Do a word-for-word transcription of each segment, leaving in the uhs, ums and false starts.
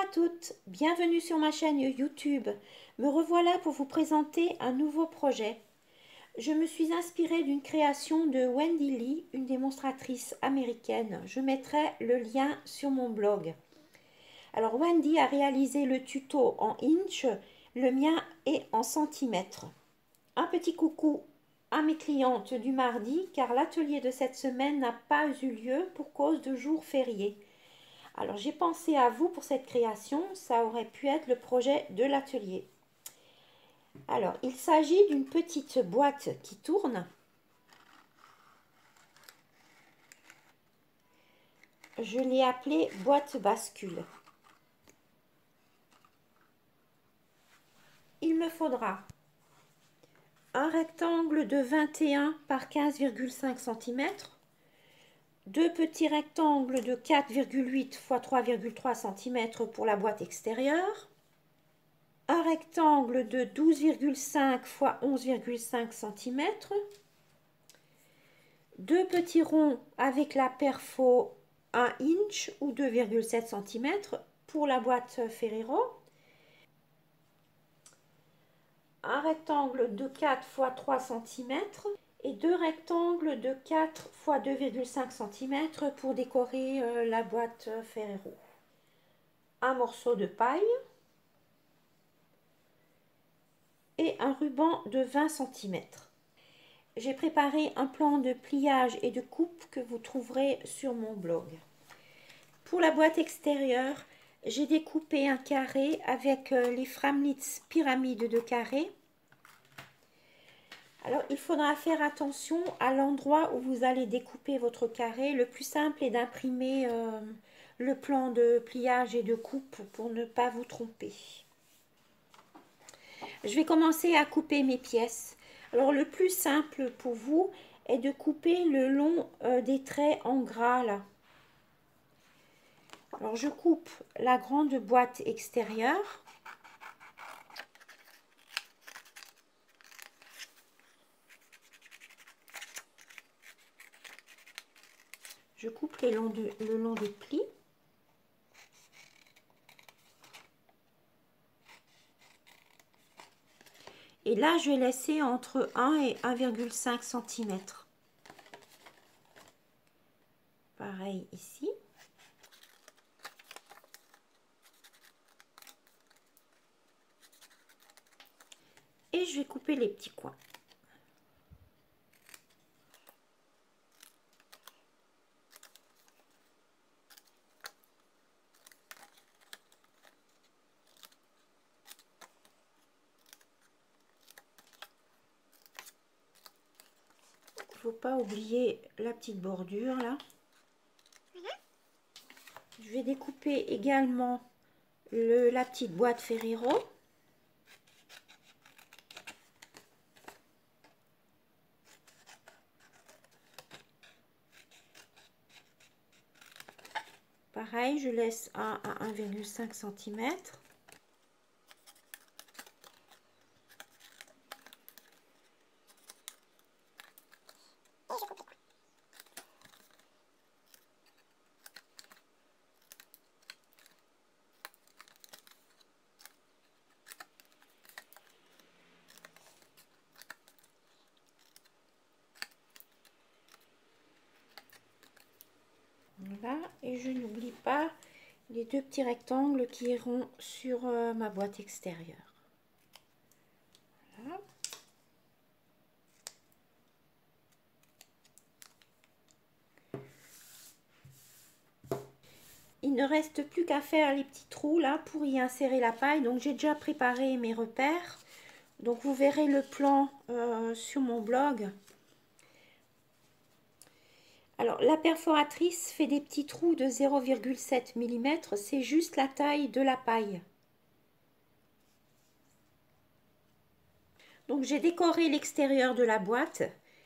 toutes, bienvenue sur ma chaîne YouTube. Me revoilà pour vous présenter un nouveau projet. Je me suis inspirée d'une création de Wendy Lee, une démonstratrice américaine. Je mettrai le lien sur mon blog. Alors Wendy a réalisé le tuto en inch, le mien est en centimètres. Un petit coucou à mes clientes du mardi car l'atelier de cette semaine n'a pas eu lieu pour cause de jours fériés. Alors j'ai pensé à vous pour cette création, ça aurait pu être le projet de l'atelier. Alors il s'agit d'une petite boîte qui tourne. Je l'ai appelée boîte bascule. Il me faudra un rectangle de vingt et un par quinze virgule cinq centimètres, deux petits rectangles de quatre virgule huit par trois virgule trois centimètres pour la boîte extérieure, un rectangle de douze virgule cinq par onze virgule cinq centimètres, deux petits ronds avec la perfo un inch ou deux virgule sept centimètres pour la boîte Ferrero, un rectangle de quatre par trois centimètres et deux rectangles de quatre par deux virgule cinq centimètres pour décorer euh, la boîte Ferrero. Un morceau de paille et un ruban de vingt centimètres. J'ai préparé un plan de pliage et de coupe que vous trouverez sur mon blog. Pour la boîte extérieure, j'ai découpé un carré avec les Framlitz pyramides de carré. Alors, il faudra faire attention à l'endroit où vous allez découper votre carré. Le plus simple est d'imprimer euh, le plan de pliage et de coupe pour ne pas vous tromper. Je vais commencer à couper mes pièces. Alors, le plus simple pour vous est de couper le long euh, des traits en gras là. Alors, je coupe la grande boîte extérieure. Je coupe les longs de, le long des plis. Et là, je vais laisser entre un et un virgule cinq centimètres. Pareil ici. Et je vais couper les petits coins. Il ne faut pas oublier la petite bordure là. Je vais découper également le, la petite boîte Ferrero. Pareil, je laisse un à un virgule cinq centimètres. Voilà, et je n'oublie pas les deux petits rectangles qui iront sur euh, ma boîte extérieure. Voilà. Il ne reste plus qu'à faire les petits trous là pour y insérer la paille. Donc j'ai déjà préparé mes repères. Donc vous verrez le plan euh, sur mon blog. Alors la perforatrice fait des petits trous de zéro virgule sept millimètres. C'est juste la taille de la paille. Donc j'ai décoré l'extérieur de la boîte,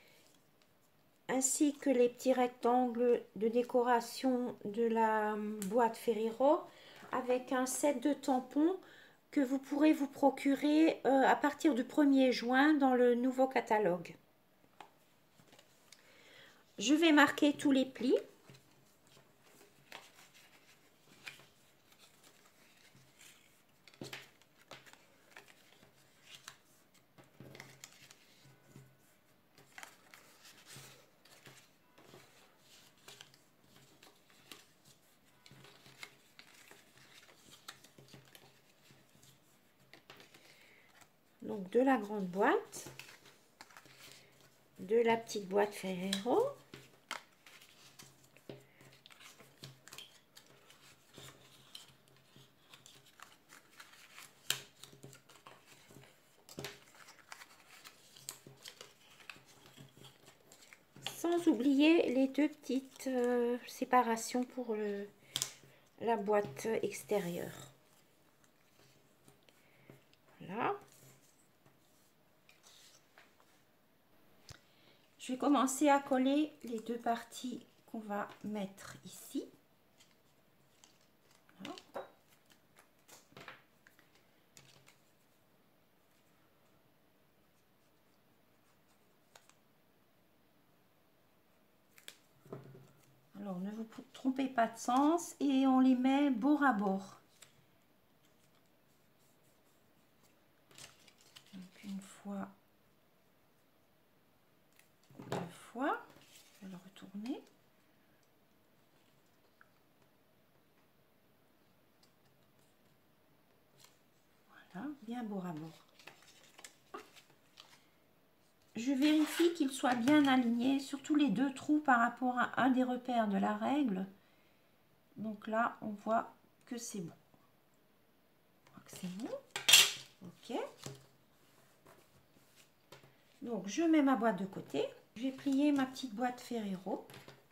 ainsi que les petits rectangles de décoration de la boîte Ferrero avec un set de tampons que vous pourrez vous procurer euh, à partir du premier juin dans le nouveau catalogue. Je vais marquer tous les plis. Donc de la grande boîte, de la petite boîte Ferrero. Sans oublier les deux petites euh, séparations pour le, la boîte extérieure. Voilà. Je vais commencer à coller les deux parties qu'on va mettre ici. Voilà. Alors, ne vous trompez pas de sens et on les met bord à bord. Donc, une fois, deux fois, je vais le retourner. Voilà, bien bord à bord. Je vérifie qu'ils soient bien alignés, surtout les deux trous par rapport à un des repères de la règle. Donc là, on voit que c'est bon. On voit que c'est bon. Ok. Donc, je mets ma boîte de côté. Je vais plier ma petite boîte Ferrero.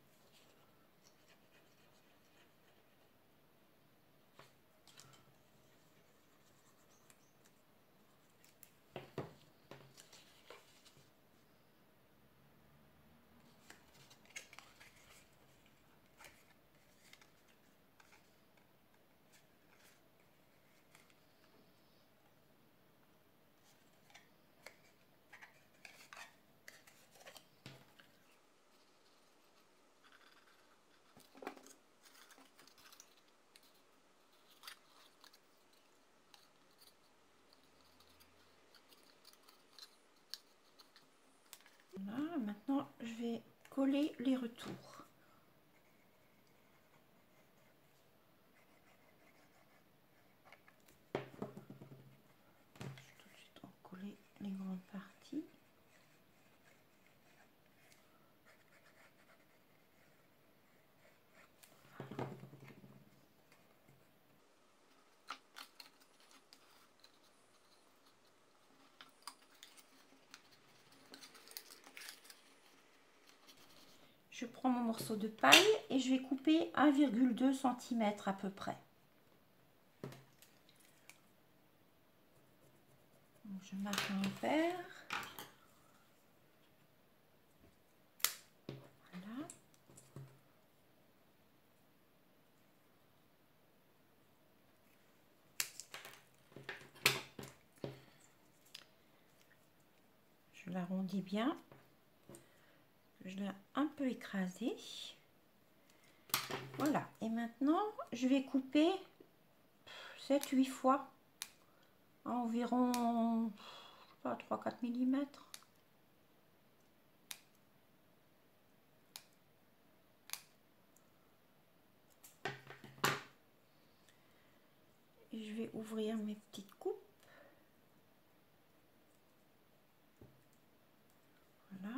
Voilà, maintenant je vais coller les retours. Je vais tout de suite en coller les grandes parties. Je prends mon morceau de paille et je vais couper un virgule deux centimètre à peu près. Donc, je marque un repère. Voilà. Je l'arrondis bien. Je l'ai un peu écrasé. Voilà. Et maintenant, je vais couper sept huit fois. À environ, je sais pas, trois quatre millimètres. Et je vais ouvrir mes petites coupes. Voilà.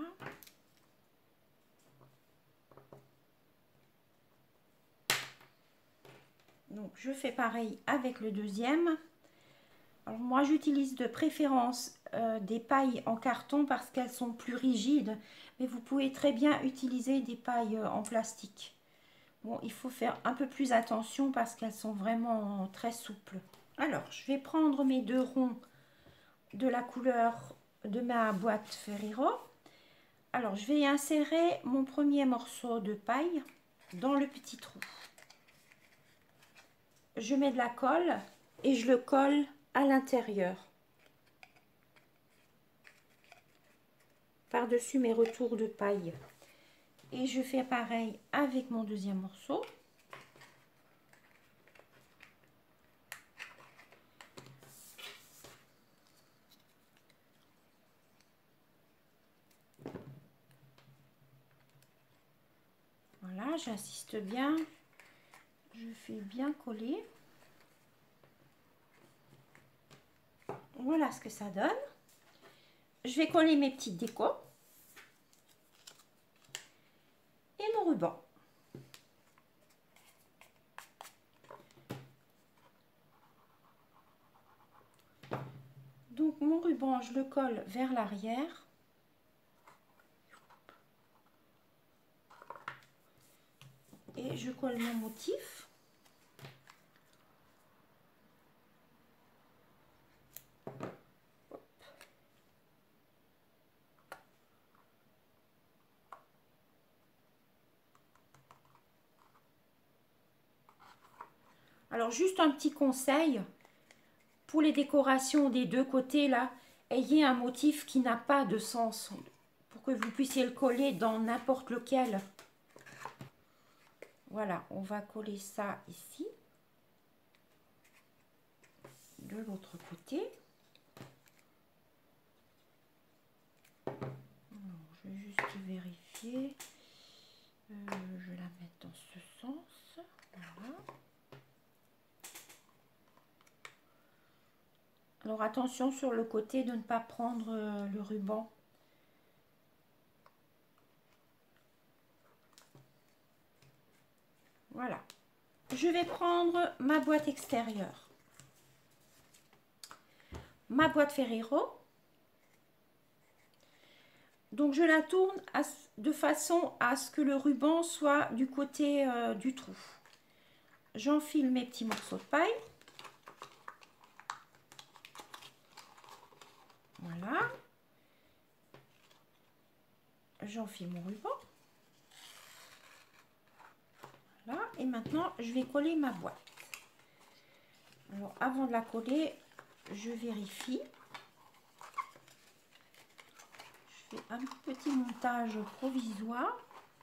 Donc je fais pareil avec le deuxième. Alors moi j'utilise de préférence euh, des pailles en carton parce qu'elles sont plus rigides, mais vous pouvez très bien utiliser des pailles en plastique. Bon, il faut faire un peu plus attention parce qu'elles sont vraiment très souples. Alors je vais prendre mes deux ronds de la couleur de ma boîte Ferrero. Alors je vais insérer mon premier morceau de paille dans le petit trou. Je mets de la colle et je le colle à l'intérieur, par-dessus mes retours de paille. Et je fais pareil avec mon deuxième morceau. Voilà, j'insiste bien, je fais bien coller. Voilà ce que ça donne. je vais coller mes petites décos et mon ruban. Donc mon ruban, je le colle vers l'arrière. Et je colle mon motif. Alors juste un petit conseil, pour les décorations des deux côtés là, ayez un motif qui n'a pas de sens pour que vous puissiez le coller dans n'importe lequel. Voilà, on va coller ça ici, de l'autre côté. Alors, je vais juste vérifier, euh, je vais la mettre dans ce sens, voilà. Alors attention sur le côté de ne pas prendre euh, le ruban. Voilà. Je vais prendre ma boîte extérieure. Ma boîte Ferrero. Donc je la tourne à, de façon à ce que le ruban soit du côté euh, du trou. J'enfile mes petits morceaux de paille. Voilà. J'enfile mon ruban. Voilà. Et maintenant, je vais coller ma boîte. Alors, avant de la coller, je vérifie. Je fais un petit montage provisoire.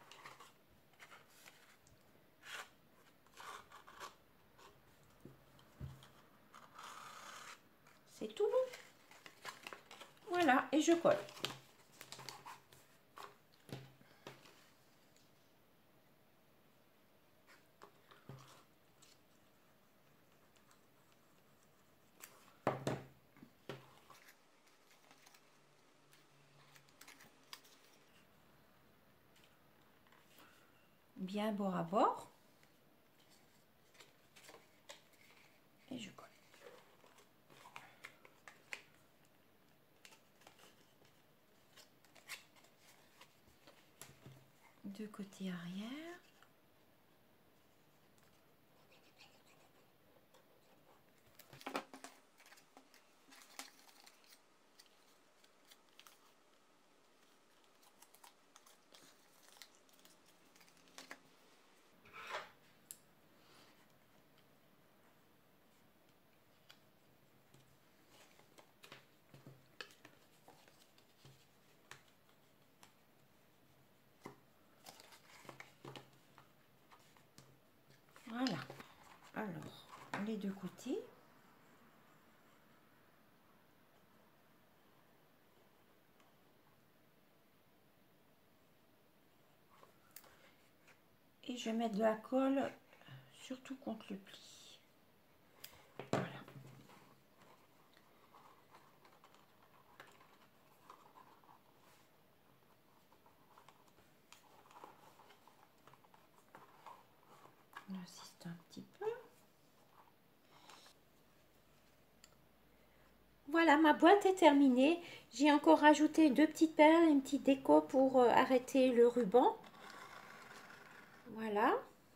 C'est tout bon. Voilà, et je colle. Bien bord à bord. Et je colle. De côté arrière. Voilà. Alors, les deux côtés. Et je vais mettre de la colle surtout contre le pli. Voilà. On insiste un petit peu. Voilà, ma boîte est terminée. J'ai encore rajouté deux petites perles, une petite déco pour euh, arrêter le ruban. Voilà.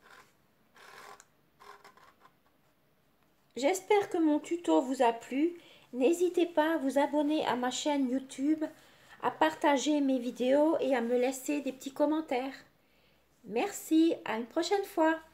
J'espère que mon tuto vous a plu. N'hésitez pas à vous abonner à ma chaîne YouTube, à partager mes vidéos et à me laisser des petits commentaires. Merci, à une prochaine fois.